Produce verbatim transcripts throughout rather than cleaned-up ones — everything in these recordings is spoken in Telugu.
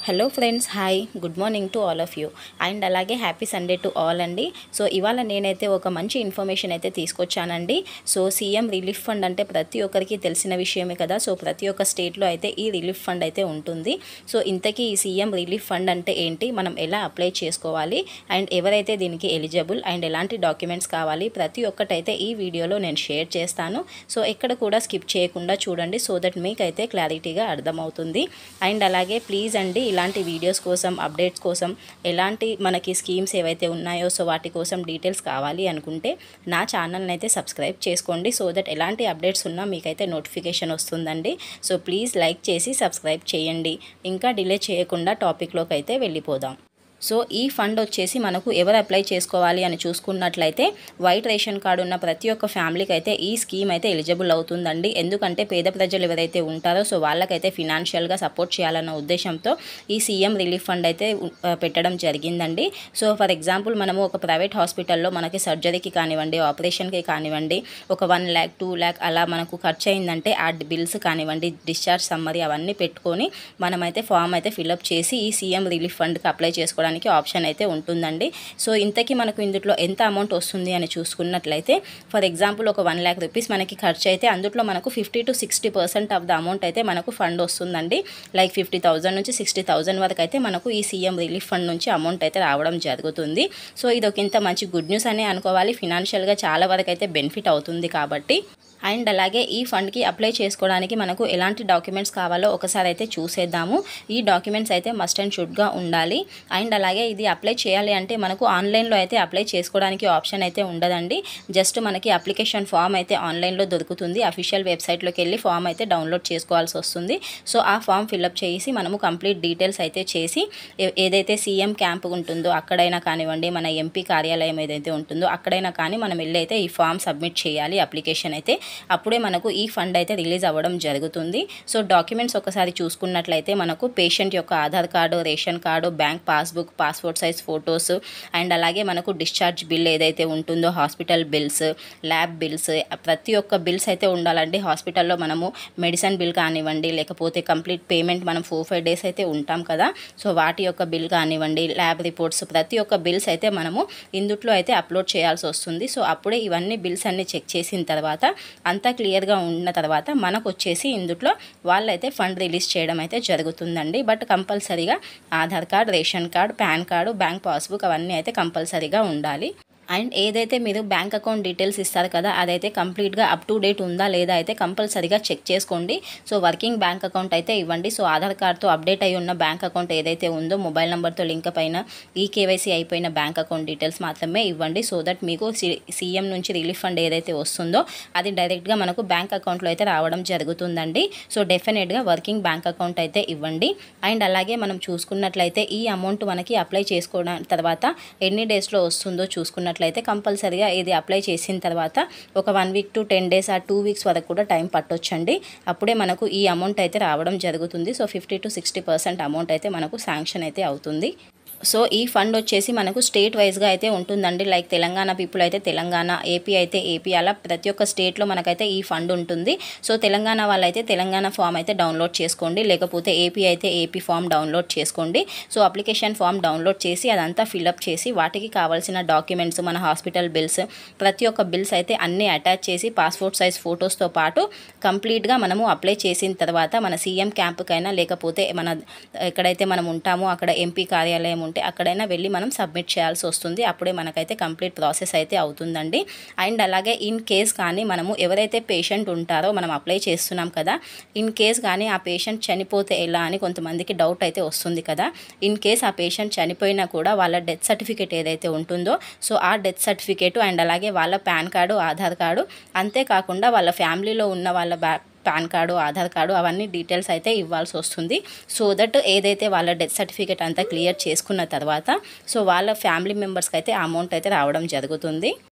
Hello friends, hi, good morning to all of you and అలాగే హ్యాపీ సండే టు ఆల్ అండి. సో ఇవాళ నేనైతే ఒక మంచి ఇన్ఫర్మేషన్ అయితే తీసుకొచ్చానండి. సో సీఎం రిలీఫ్ ఫండ్ అంటే ప్రతి ఒక్కరికి తెలిసిన విషయమే కదా. సో ప్రతి ఒక్క స్టేట్లో అయితే ఈ రిలీఫ్ ఫండ్ అయితే ఉంటుంది. సో ఇంతకీ ఈ సీఎం రిలీఫ్ ఫండ్ అంటే ఏంటి, మనం ఎలా అప్లై చేసుకోవాలి అండ్ ఎవరైతే దీనికి ఎలిజిబుల్ అండ్ ఎలాంటి డాక్యుమెంట్స్ కావాలి, ప్రతి ఒక్కటైతే ఈ వీడియోలో నేను షేర్ చేస్తాను. సో ఎక్కడ కూడా స్కిప్ చేయకుండా చూడండి, సో దట్ మీకైతే క్లారిటీగా అర్థమవుతుంది. అండ్ అలాగే ప్లీజ్ అండి, ఇలాంటి వీడియోస్ కోసం, అప్డేట్స్ కోసం, ఎలాంటి మనకి స్కీమ్స్ ఏవైతే ఉన్నాయో సో వాటి కోసం డీటెయిల్స్ కావాలి అనుకుంటే నా ఛానల్ని అయితే సబ్స్క్రైబ్ చేసుకోండి. సో దట్ ఎలాంటి అప్డేట్స్ ఉన్నా మీకైతే నోటిఫికేషన్ వస్తుందండి. సో ప్లీజ్ లైక్ చేసి సబ్స్క్రైబ్ చేయండి. ఇంకా డిలే చేయకుండా టాపిక్లోకి అయితే వెళ్ళిపోదాం. సో ఈ ఫండ్ వచ్చేసి మనకు ఎవరు అప్లై చేసుకోవాలి అని చూసుకున్నట్లయితే వైట్ రేషన్ కార్డు ఉన్న ప్రతి ఒక్క ఫ్యామిలీకి అయితే ఈ స్కీమ్ అయితే ఎలిజిబుల్ అవుతుందండి. ఎందుకంటే పేద ప్రజలు ఎవరైతే ఉంటారో సో వాళ్ళకైతే ఫినాన్షియల్గా సపోర్ట్ చేయాలన్న ఉద్దేశంతో ఈ సీఎం రిలీఫ్ ఫండ్ అయితే పెట్టడం జరిగిందండి. సో ఫర్ ఎగ్జాంపుల్ మనము ఒక ప్రైవేట్ హాస్పిటల్లో మనకి సర్జరీకి కానివ్వండి, ఆపరేషన్కి కానివ్వండి, ఒక వన్ ల్యాక్ టూ ల్యాక్ అలా మనకు ఖర్చు అయిందంటే ఆ బిల్స్ కానివ్వండి, డిశ్చార్జ్ సమ్మరీ అవన్నీ పెట్టుకొని మనమైతే ఫామ్ అయితే ఫిల్అప్ చేసి ఈ సీఎం రిలీఫ్ ఫండ్కి అప్లై చేసుకోవడానికి ఆప్షన్ అయితే ఉంటుందండి. సో ఇంతకీ మనకు ఇందులో ఎంత అమౌంట్ వస్తుంది అని చూసుకున్నట్లయితే ఫర్ ఎగ్జాంపుల్ ఒక వన్ ల్యాక్ రూపీస్ మనకి ఖర్చు అయితే అందులో మనకు fifty to sixty percent of the amount అయితే మనకు ఫండ్ వస్తుందండి. లైక్ ఫిఫ్టీ థౌజండ్ నుంచి సిక్స్టీ థౌజండ్ వరకు అయితే మనకు ఈ సీఎం రిలీఫ్ ఫండ్ నుంచి అమౌంట్ అయితే రావడం జరుగుతుంది. సో ఇది ఒక ఇంత మంచి గుడ్ న్యూస్ అనే అనుకోవాలి. ఫినాన్షియల్గా చాలా వరకు అయితే బెనిఫిట్ అవుతుంది కాబట్టి. అండ్ అలాగే ఈ ఫండ్కి అప్లై చేసుకోవడానికి మనకు ఎలాంటి డాక్యుమెంట్స్ కావాలో ఒకసారి అయితే చూసేద్దాము. ఈ డాక్యుమెంట్స్ అయితే మస్ట్ అండ్ షుడ్గా ఉండాలి. అండ్ అలాగే ఇది అప్లై చేయాలి అంటే మనకు ఆన్లైన్లో అయితే అప్లై చేసుకోవడానికి ఆప్షన్ అయితే ఉండదండి. జస్ట్ మనకి అప్లికేషన్ ఫామ్ అయితే ఆన్లైన్లో దొరుకుతుంది. అఫీషియల్ వెబ్సైట్లోకి వెళ్ళి ఫామ్ అయితే డౌన్లోడ్ చేసుకోవాల్సి వస్తుంది. సో ఆ ఫామ్ ఫిల్అప్ చేసి మనము కంప్లీట్ డీటెయిల్స్ అయితే చేసి ఏదైతే సీఎం క్యాంప్ ఉంటుందో అక్కడైనా కానివ్వండి, మన ఎంపీ కార్యాలయం ఏదైతే ఉంటుందో అక్కడైనా కానీ మనం వెళ్ళి అయితే ఈ ఫామ్ సబ్మిట్ చేయాలి, అప్లికేషన్ అయితే. అప్పుడే మనకు ఈ ఫండ్ అయితే రిలీజ్ అవ్వడం జరుగుతుంది. సో డాక్యుమెంట్స్ ఒకసారి చూసుకున్నట్లయితే మనకు పేషెంట్ యొక్క Aadhaar card, ration card, bank passbook, passport size photos and అలాగే మనకు డిశ్చార్జ్ బిల్ ఏదైతే ఉంటుందో, హాస్పిటల్ బిల్స్, ల్యాబ్ బిల్స్, ప్రతి ఒక్క బిల్స్ అయితే ఉండాలండి. హాస్పిటల్లో మనము మెడిసిన్ బిల్ కానివ్వండి, లేకపోతే కంప్లీట్ పేమెంట్ మనం ఫోర్ ఫైవ్ డేస్ అయితే ఉంటాం కదా, సో వాటి యొక్క బిల్ కానివ్వండి, ల్యాబ్ రిపోర్ట్స్, ప్రతి ఒక్క బిల్స్ అయితే మనము ఇందుట్లో అయితే అప్లోడ్ చేయాల్సి వస్తుంది. సో అప్పుడే ఇవన్నీ బిల్స్ అన్ని చెక్ చేసిన తర్వాత అంతా క్లియర్గా ఉన్న తర్వాత మనకు వచ్చేసి ఇందులో వాళ్ళైతే ఫండ్ రిలీజ్ చేయడం అయితే జరుగుతుందండి. బట్ కంపల్సరీగా Aadhaar card, ration card, PAN card, bank passbook అవన్నీ అయితే కంపల్సరీగా ఉండాలి. అండ్ ఏదైతే మీరు బ్యాంక్ అకౌంట్ డీటెయిల్స్ ఇస్తారు కదా అదైతే కంప్లీట్గా అప్ టు డేట్ ఉందా లేదా అయితే కంపల్సరీగా చెక్ చేసుకోండి. సో వర్కింగ్ బ్యాంక్ అకౌంట్ అయితే ఇవ్వండి. సో ఆధార్ కార్డ్తో అప్డేట్ అయి ఉన్న బ్యాంక్ అకౌంట్ ఏదైతే ఉందో, మొబైల్ నెంబర్తో లింక్ పైన ఈ కేవైసీ అయిపోయిన బ్యాంక్ అకౌంట్ డీటెయిల్స్ మాత్రమే ఇవ్వండి. సో దట్ మీకు సీఎం నుంచి రిలీఫ్ ఫండ్ ఏదైతే వస్తుందో అది డైరెక్ట్గా మనకు బ్యాంక్ అకౌంట్లో అయితే రావడం జరుగుతుందండి. సో డెఫినెట్గా వర్కింగ్ బ్యాంక్ అకౌంట్ అయితే ఇవ్వండి. అండ్ అలాగే మనం చూసుకున్నట్లయితే ఈ అమౌంట్ మనకి అప్లై చేసుకోవడం తర్వాత ఎన్ని డేస్లో వస్తుందో చూసుకున్నట్లయితే అయితే కంపల్సరీగా ఇది అప్లై చేసిన తర్వాత ఒక one week to ten days ఆ టూ వీక్స్ వరకు కూడా టైం పట్టొచ్చండి. అప్పుడే మనకు ఈ అమౌంట్ అయితే రావడం జరుగుతుంది. So fifty to sixty percent amount అయితే మనకు శాంక్షన్ అయితే అవుతుంది. సో ఈ ఫండ్ వచ్చేసి మనకు స్టేట్ వైజ్గా అయితే ఉంటుందండి. లైక్ తెలంగాణ పీపుల్ అయితే తెలంగాణ, ఏపీ అయితే ఏపీ, అలా ప్రతి ఒక్క స్టేట్లో మనకైతే ఈ ఫండ్ ఉంటుంది. సో తెలంగాణ వాళ్ళైతే తెలంగాణ ఫామ్ అయితే డౌన్లోడ్ చేసుకోండి, లేకపోతే ఏపీ అయితే ఏపీ ఫామ్ డౌన్లోడ్ చేసుకోండి. సో అప్లికేషన్ ఫామ్ డౌన్లోడ్ చేసి అదంతా ఫిల్అప్ చేసి వాటికి కావాల్సిన డాక్యుమెంట్స్, మన హాస్పిటల్ బిల్స్, ప్రతి ఒక్క బిల్స్ అయితే అన్నీ అటాచ్ చేసి పాస్పోర్ట్ సైజ్ ఫొటోస్తో పాటు కంప్లీట్గా మనము అప్లై చేసిన తర్వాత మన సీఎం క్యాంప్కైనా లేకపోతే మన ఎక్కడైతే మనం ఉంటామో అక్కడ ఎంపీ కార్యాలయం ఉంటే అక్కడైనా వెళ్ళి మనం సబ్మిట్ చేయాల్సి వస్తుంది. అప్పుడే మనకైతే కంప్లీట్ ప్రాసెస్ అయితే అవుతుందండి. అండ్ అలాగే ఇన్ కేస్ కానీ మనము ఎవరైతే పేషెంట్ ఉంటారో మనం అప్లై చేస్తున్నాం కదా, ఇన్ కేస్ కానీ ఆ పేషెంట్ చనిపోతే ఎలా అని కొంతమందికి డౌట్ అయితే వస్తుంది కదా. ఇన్ కేస్ ఆ పేషెంట్ చనిపోయినా కూడా వాళ్ళ డెత్ సర్టిఫికేట్ ఏదైతే ఉంటుందో సో ఆ డెత్ సర్టిఫికేటు అండ్ అలాగే వాళ్ళ పాన్ కార్డు, ఆధార్ కార్డు, అంతేకాకుండా వాళ్ళ ఫ్యామిలీలో ఉన్న వాళ్ళ బ్యా పాన్ కార్డు, ఆధార్ కార్డు అవన్నీ డీటెయిల్స్ అయితే ఇవ్వాల్సి వస్తుంది. సో దట్ ఏదైతే వాళ్ళ డెత్ సర్టిఫికేట్ అంతా క్లియర్ చేసుకున్న తర్వాత సో వాళ్ళ ఫ్యామిలీ మెంబర్స్కి అయితే అమౌంట్ అయితే రావడం జరుగుతుంది.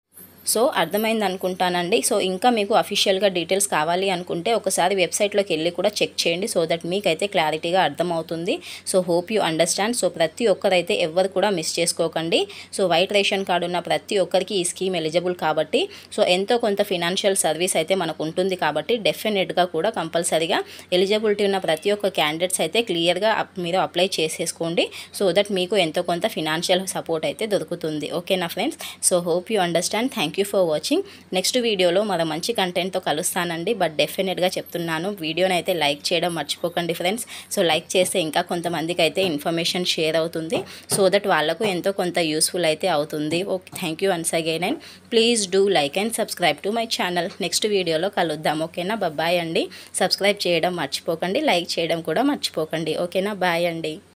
సో అర్థమైంది అనుకుంటానండి. సో ఇంకా మీకు అఫీషియల్గా డీటెయిల్స్ కావాలి అనుకుంటే ఒకసారి వెబ్సైట్లోకి వెళ్ళి కూడా చెక్ చేయండి, సో దట్ మీకైతే క్లారిటీగా అర్థమవుతుంది. So hope you understand. So ప్రతి ఒక్కరైతే ఎవరు కూడా మిస్ చేసుకోకండి. సో వైట్ రేషన్ కార్డు ఉన్న ప్రతి ఒక్కరికి ఈ స్కీమ్ ఎలిజిబుల్ కాబట్టి, సో ఎంతో కొంత ఫినాన్షియల్ సర్వీస్ అయితే మనకు ఉంటుంది కాబట్టి డెఫినెట్గా కూడా కంపల్సరీగా ఎలిజిబిలిటీ ఉన్న ప్రతి ఒక్క క్యాండిడేట్స్ అయితే క్లియర్గా మీరు అప్లై చేసేసుకోండి, సో దట్ మీకు ఎంతో కొంత ఫినాన్షియల్ సపోర్ట్ అయితే దొరుకుతుంది. ఓకేనా friends? So hope you understand. Thank you for watching. Next వీడియోలో మరో మంచి కంటెంట్తో కలుస్తానండి. బట్ డెఫినెట్గా చెప్తున్నాను, వీడియోని అయితే లైక్ చేయడం మర్చిపోకండి ఫ్రెండ్స్. సో లైక్ చేస్తే ఇంకా కొంతమందికి అయితే ఇన్ఫర్మేషన్ షేర్ అవుతుంది, సో దట్ వాళ్ళకు ఎంతో కొంత యూస్ఫుల్ అయితే అవుతుంది. Okay, thank you once again and please do like and subscribe to my channel. Next వీడియోలో కలుద్దాం. ఓకేనా? బాయ్ అండి. సబ్స్క్రైబ్ చేయడం మర్చిపోకండి, లైక్ చేయడం కూడా మర్చిపోకండి. ఓకేనా? బాయ్ అండి.